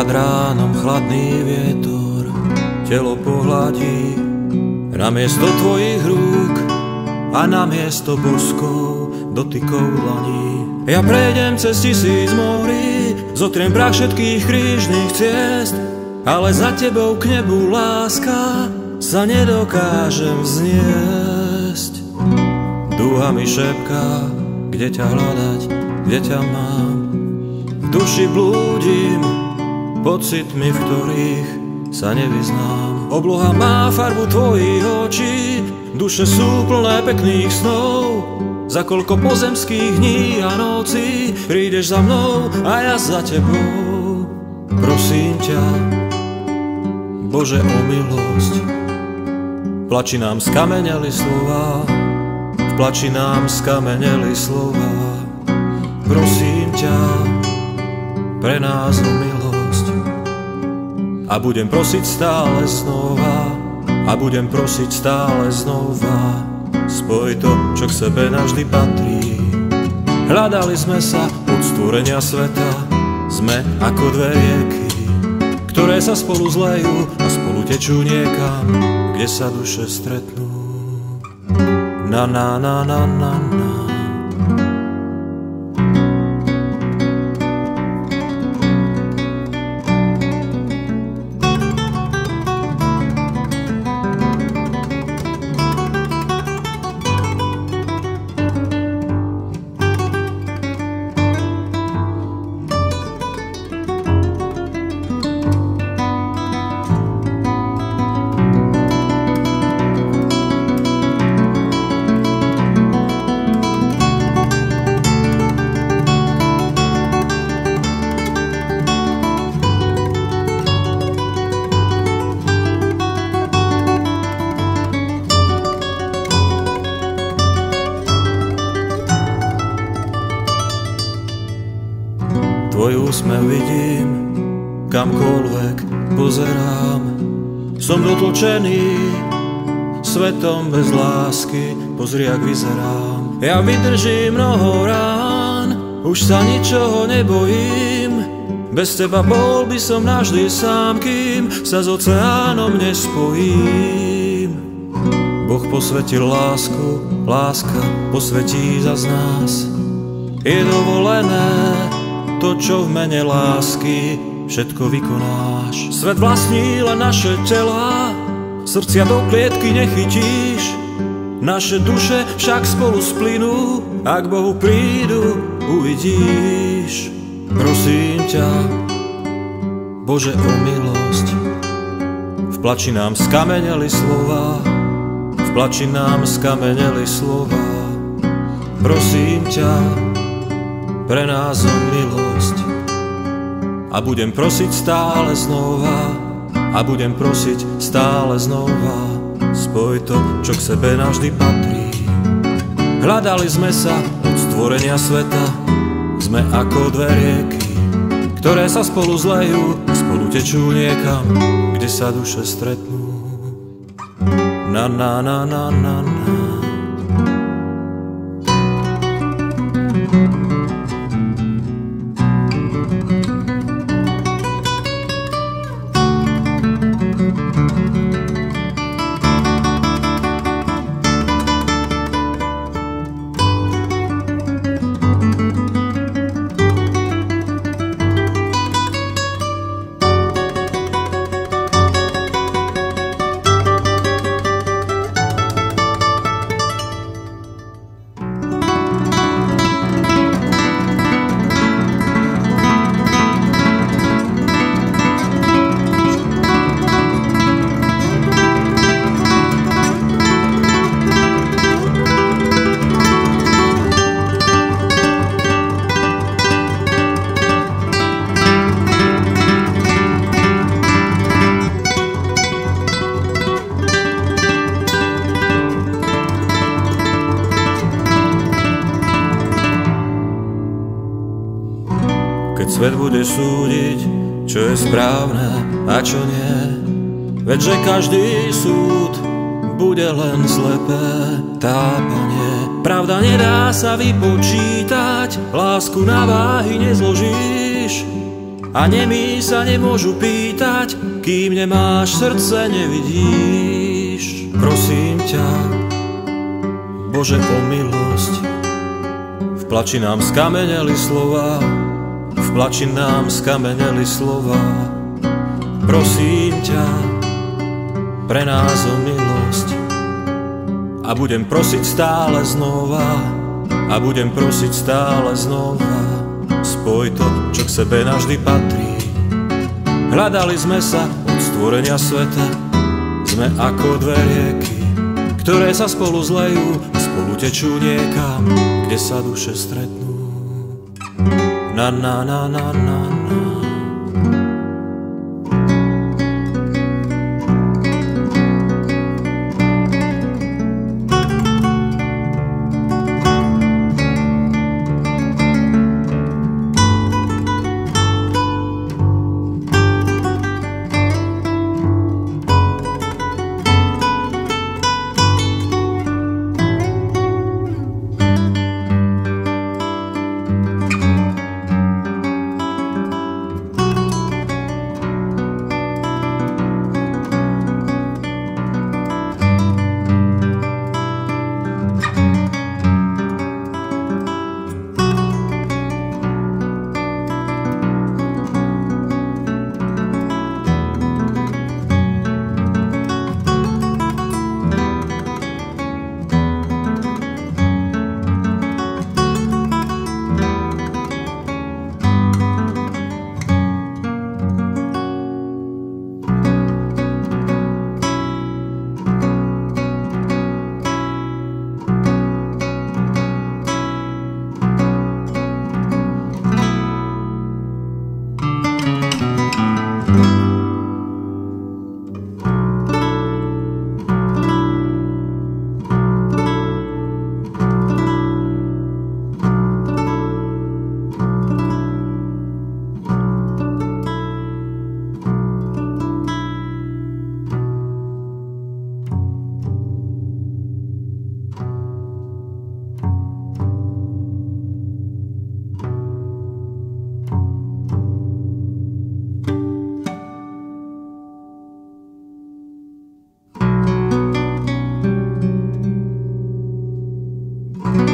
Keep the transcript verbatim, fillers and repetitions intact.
Nad ránom chladný vietor telo pohľadí, namiesto tvojich rúk a namiesto boskov dotykov dlaní. Ja prejdem cez tisíc morí, zotriem prach všetkých krížnych ciest, ale za tebou k nebu, láska, sa nedokážem vzniesť. Dúha mi šepká, kde ťa hľadať, kde ťa mám. V duši blúdim pocitmi, v ktorých sa nevyznám. Obloha má farbu tvojich očí, duše sú plné pekných snov. Za koľko pozemských dní a nocí prídeš za mnou a ja za tebou. Prosím ťa, Bože, o milosť. V plači nám skameneli slova, v plači nám skameneli slova. Prosím ťa, pre nás o milosť. A budem prosiť stále znova, a budem prosiť stále znova. Spoj to, čo k sebe navždy patrí. Hľadali sme sa od stvorenia sveta, sme ako dve rieky, ktoré sa spolu zlejú a spolu tečú niekam, kde sa duše stretnú. Na na na na na na. Tvoj úsmev vidím, kamkoľvek pozerám. Som dotlčený svetom bez lásky, pozri, jak vyzerám. Ja vydržím mnoho rán, už sa ničoho nebojím. Bez teba bol by som navždy sám, kým sa s oceánom nespojím. Boh posvetil lásku, láska posvetí zas nás. Je dovolené to, čo v mene lásky všetko vykonáš. Svet vlastní len naše telá, srdcia do klietky nechytíš. Naše duše však spolu splynú, ak Bohu prídu, uvidíš. Prosím ťa, Bože, o milosť. V plači nám skameneli slova, v plači nám skameneli slova. Prosím ťa, pre nás o milosť. A budem prosiť stále znova, a budem prosiť stále znova. Spoj to, čo k sebe navždy patrí. Hľadali sme sa od stvorenia sveta, sme ako dve rieky, ktoré sa spolu zlejú a spolu tečú niekam, kde sa duše stretnú. Na na na na na na. Keď svet bude súdiť, čo je správne a čo nie, veďže každý súd bude len slepé tápanie. Pravda nedá sa vypočítať, lásku na váhy nezložíš. A nemí sa nemôžu pýtať, kým nemáš srdce, nevidíš. Prosím ťa, Bože, o milosť. V plači nám skameneli slova, v plači nám skameneli slova. Prosím ťa, pre nás o milosť. A budem prosiť stále znova, a budem prosiť stále znova. Spoj to, čo k sebe navždy patrí. Hľadali sme sa od stvorenia sveta, sme ako dve rieky, ktoré sa spolu zlejú a spolu tečú niekam, kde sa duše stretnú. Na na na na na na. Thank you.